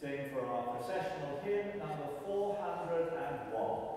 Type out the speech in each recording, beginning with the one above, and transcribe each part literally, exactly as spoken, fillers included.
sing for our processional hymn number four hundred and one.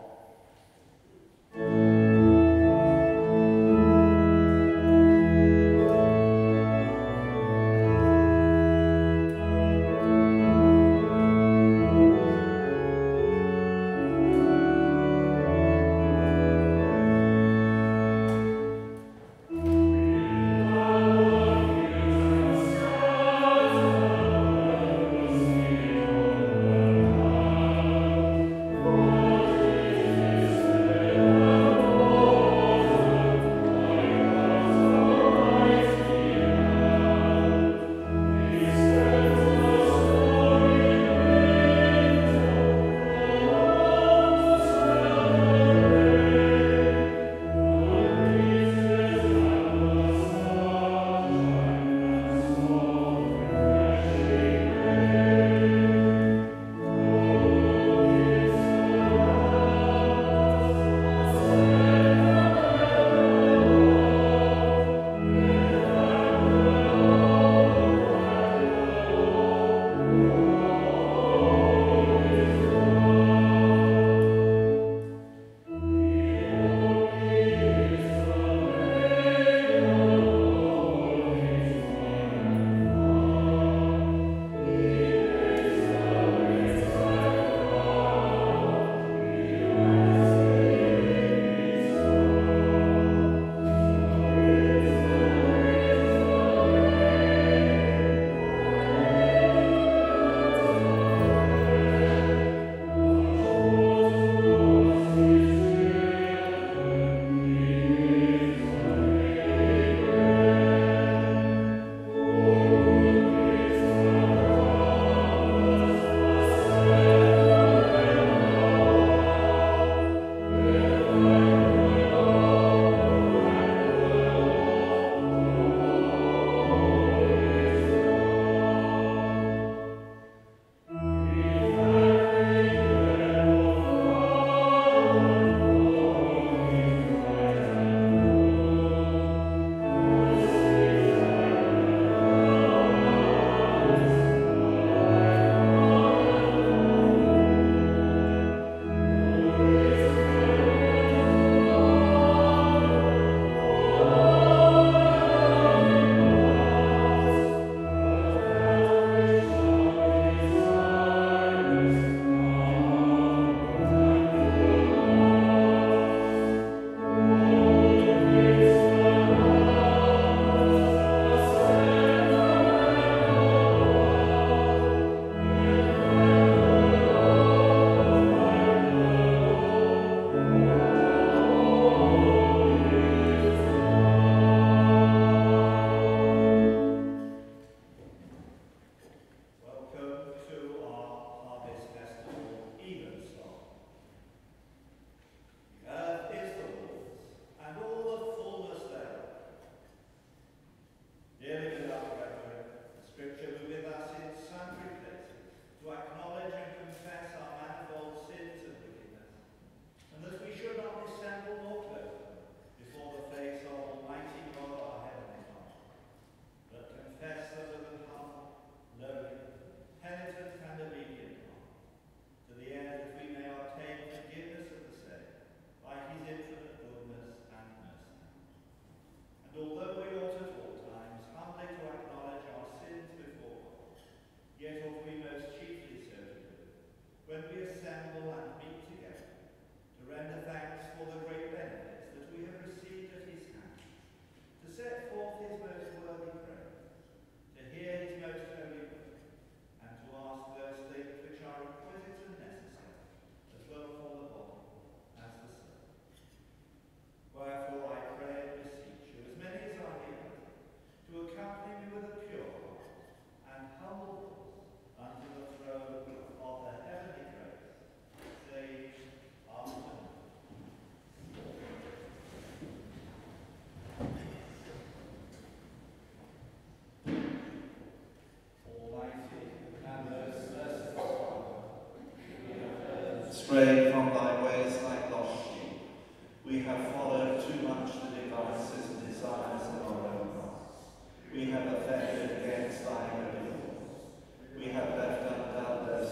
Straying from thy ways like lost sheep, we have followed too much the devices and desires of our own hearts. We have offended against thy holy laws. We have left undone those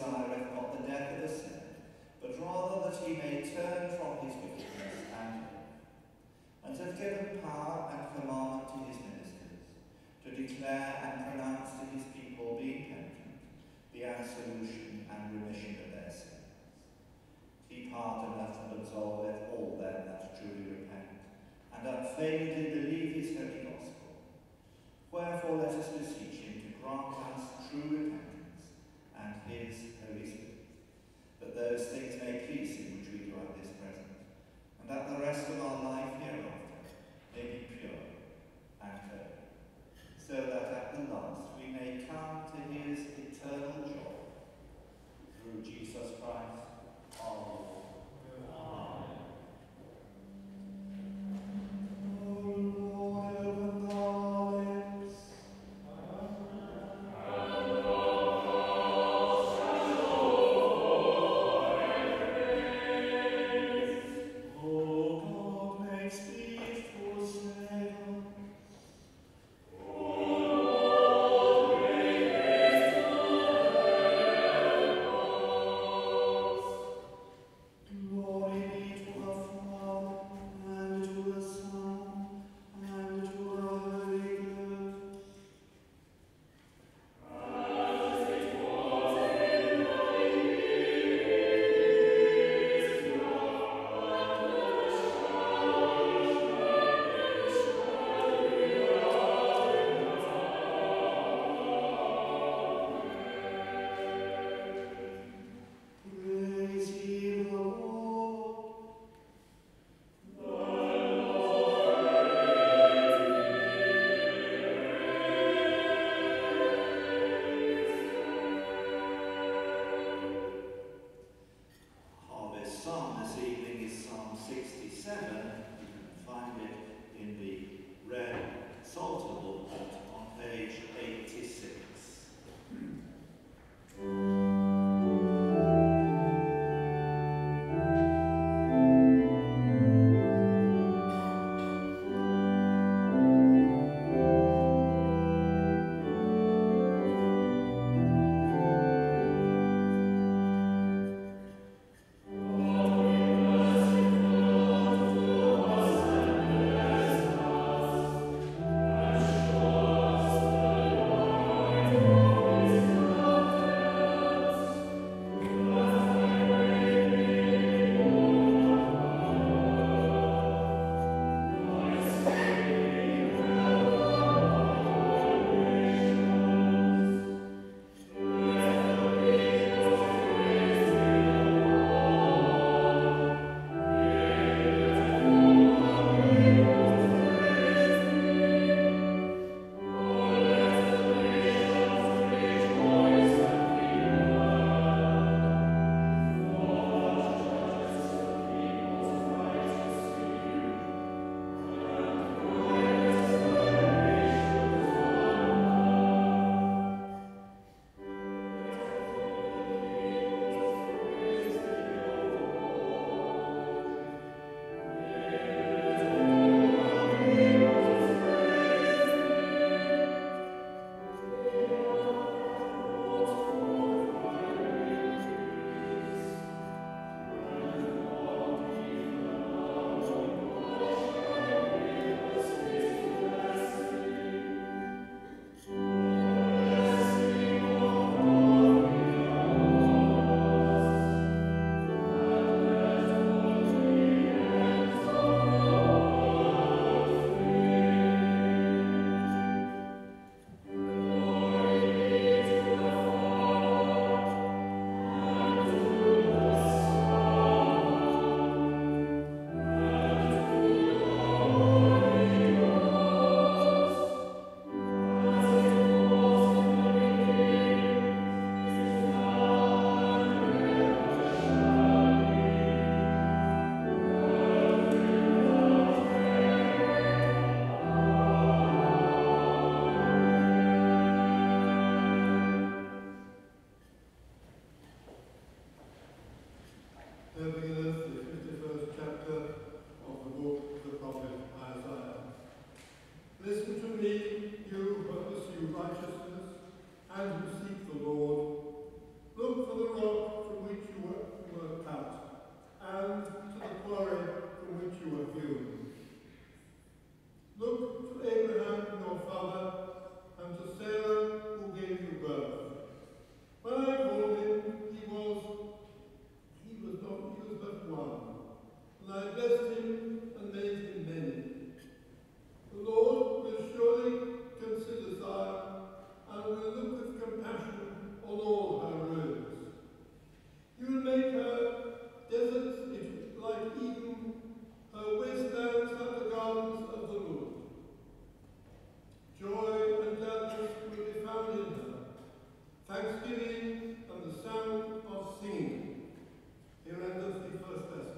desireth not the death of the sinner, but rather that he may turn from his wickedness and live. And hath given power and commandment to his ministers, to declare and pronounce to his people being penitent, the absolution and remission of their sins. He pardoneth and absolveth all them that truly repent, and unfeignedly believe his holy gospel. Wherefore let us beseech him to grant us true repentance and his Holy Spirit, that those things may please him which we do at this present, and that the rest of our life hereafter may be pure and holy, so that at the last we may come to his eternal joy. Through Jesus Christ our Lord. Amen. you righteousness and who seek the Lord. Look for the Thanksgiving and the sound of singing. Here endeth the first lesson.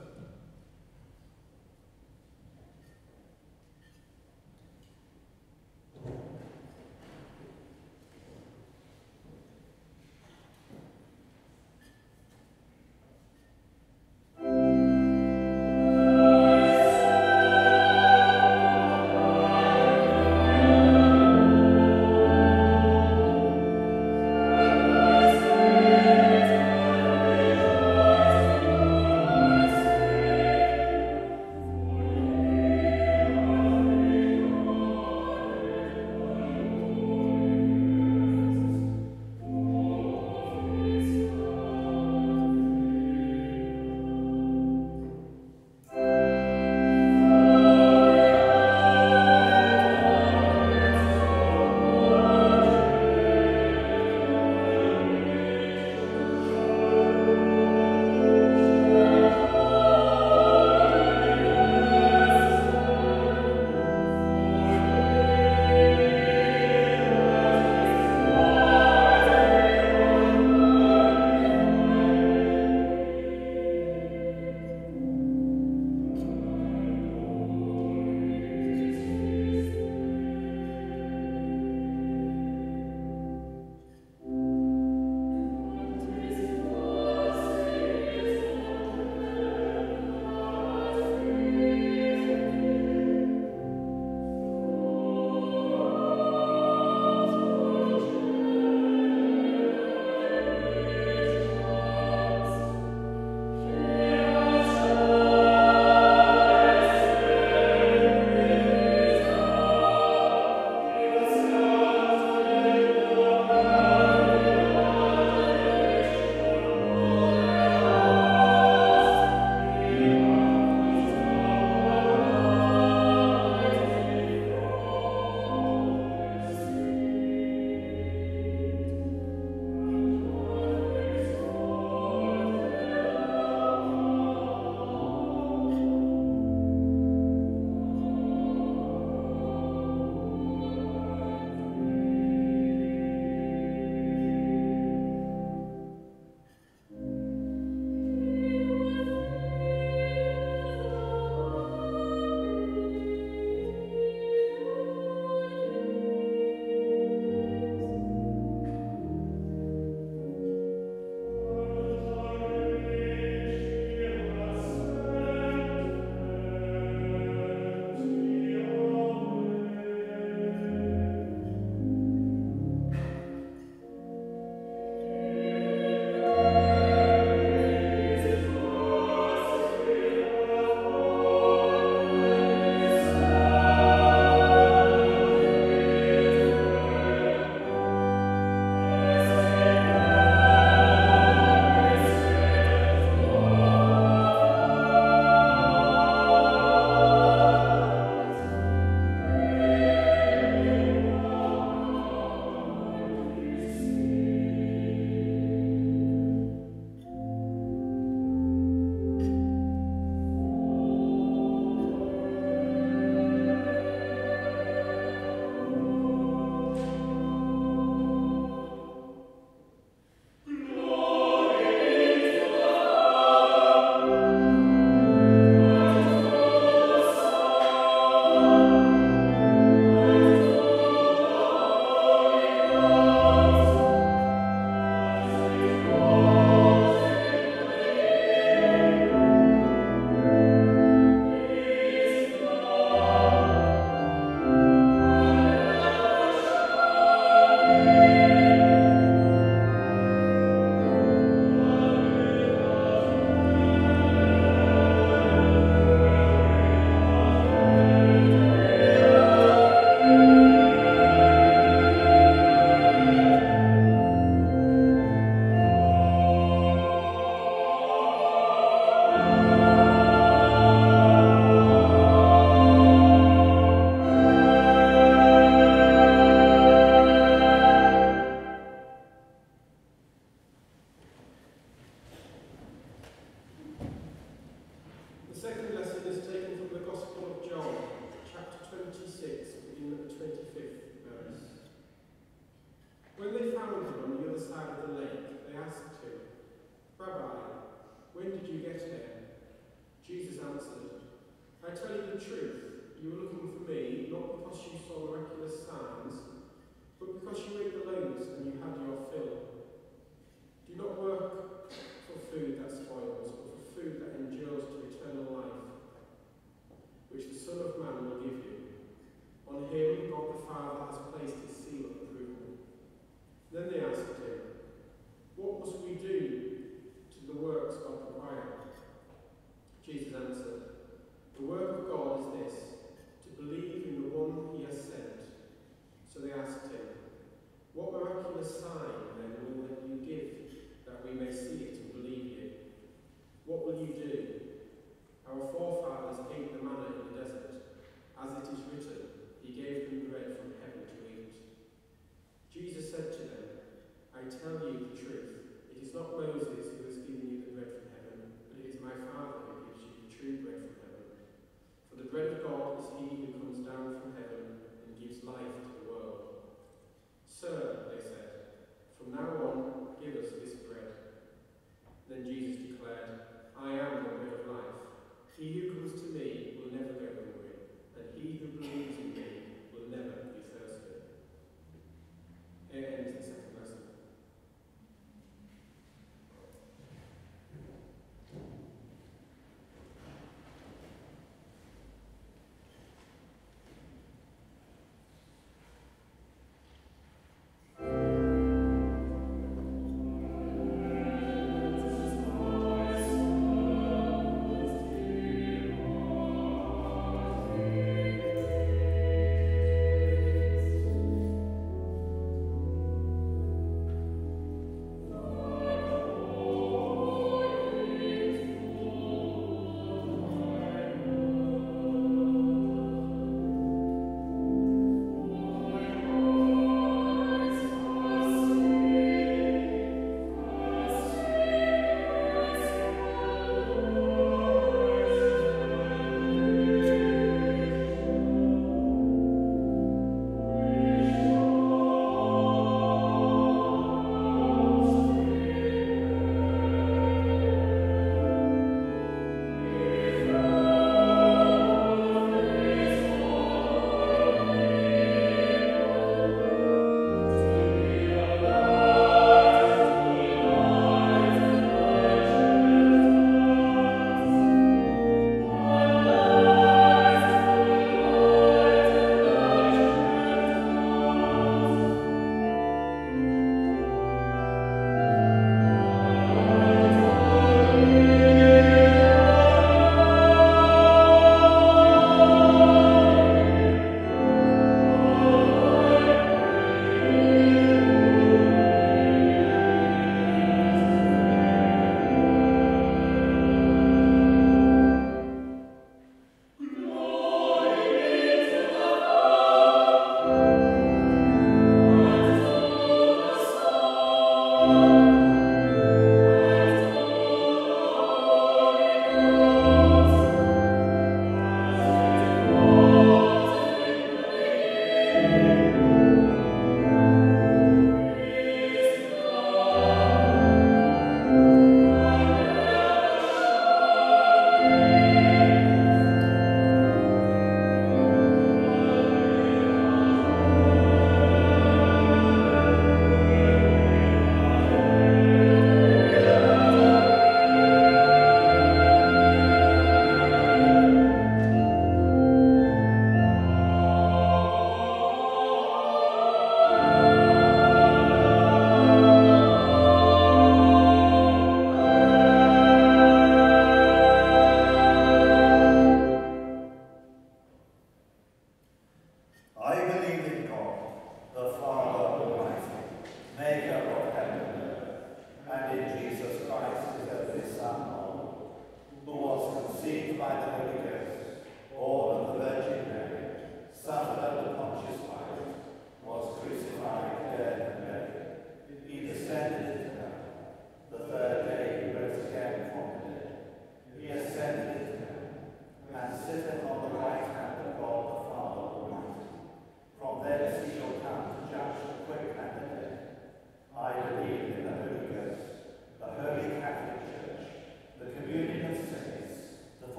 Thank did you get here?" Jesus answered, "I tell you the truth, you were looking for me not because you saw miraculous signs, but because you ate the loaves and you had your fill. Do not work for food that spoils, but for food that endures to eternal life, which the Son of Man will give you. On him God the Father has placed his seal of approval." Then they asked him, "What must we do to the works God requires?" Jesus answered, "The work of God is this, to believe in the one he has sent." So they asked him, "What miraculous sign then will you give, that we may see it and believe you? What will you do? Our forefathers ate the manna in the desert. As it is written, he gave them bread from heaven to eat." Jesus said to them, "I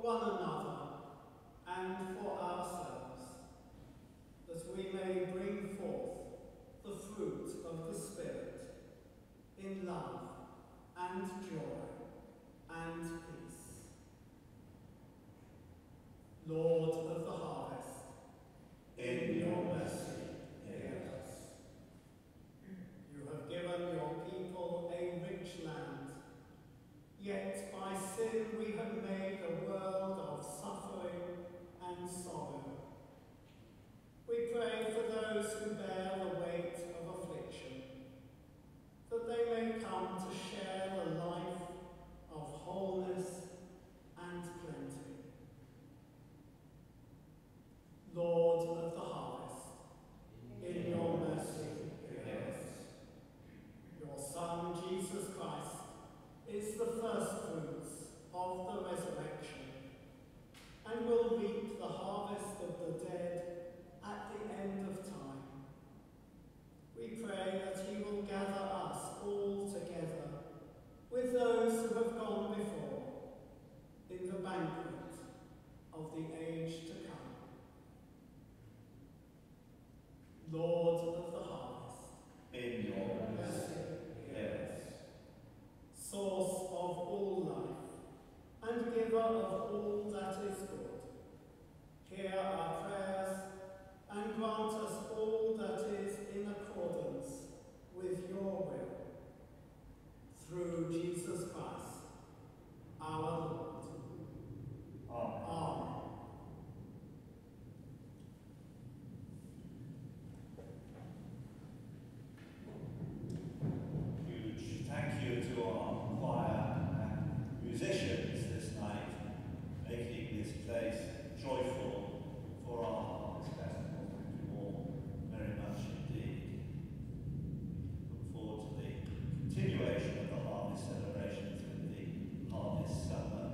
one another and for ourselves, that we may bring forth the fruit of the Spirit in love and joy and peace. Lord of the harvest, in your mercy, hear us. You have given your people a rich land, yet by sin we have made a world of suffering and sorrow. We pray for those who bear the weight of affliction, that they may come to share the life of wholeness and plenty. Lord of the harvest, in your mercy, hear us. Your Son, Jesus Christ, is the first fruits of the resurrection, and will reap the harvest of the dead at the end of time. We pray that he will gather us all together with those who have gone before in the banquet of the age to come. Lord of the harvest, In your mercy, hear us. source of all life, and giver of all that is good, hear our prayers and grant us all that is in accordance with your will. Through Jesus Christ, our Lord. Amen. Amen. Huge thank you to our choir and musicians this night, making this place joyful for our Harvest Festival. Thank you all very much indeed. Look forward to the continuation of the harvest celebrations with the Harvest Summer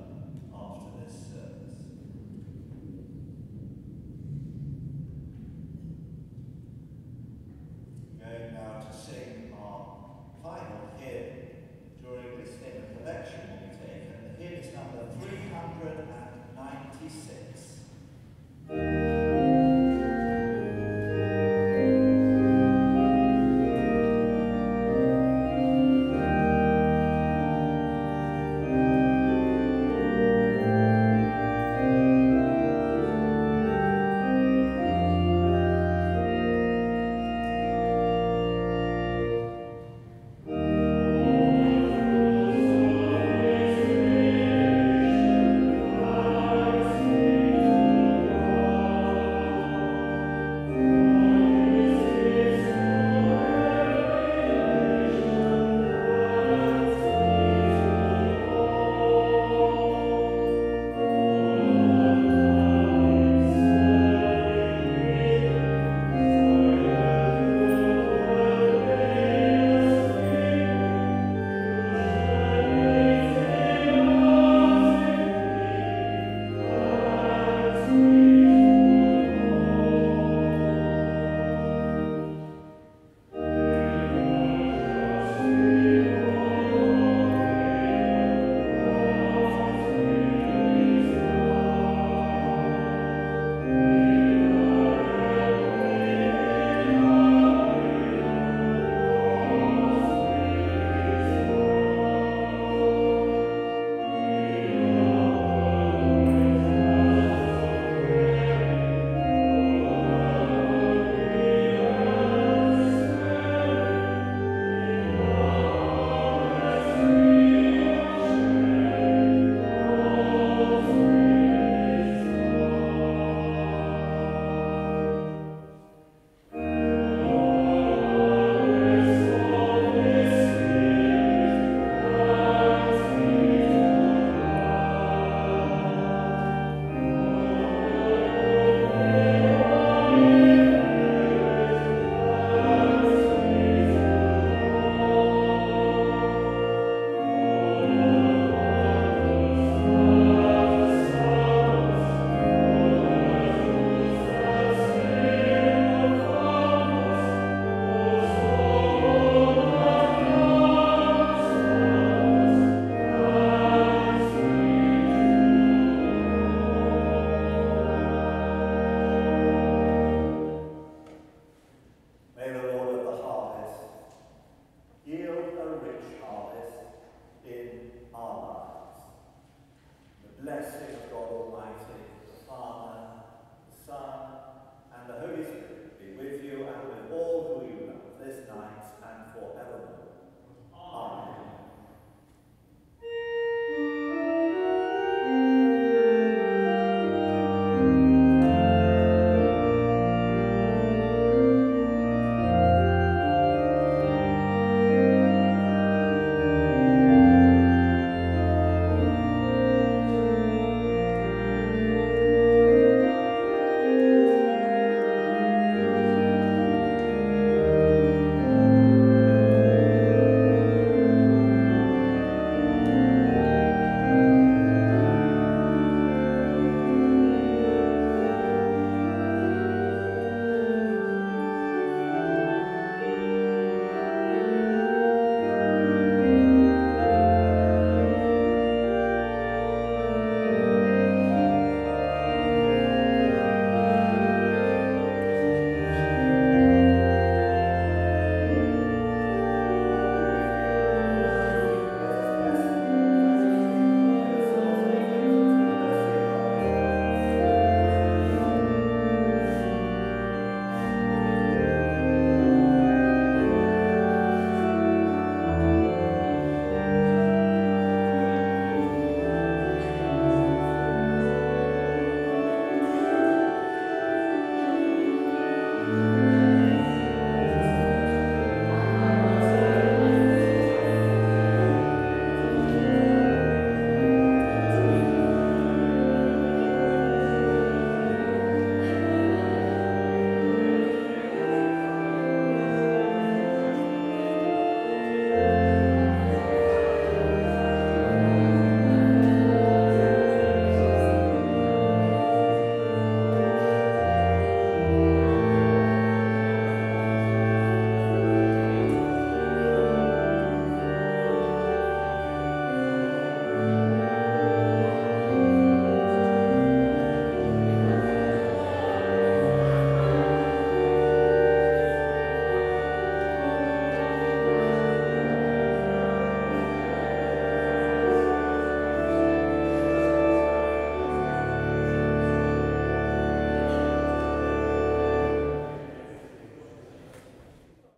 Blessed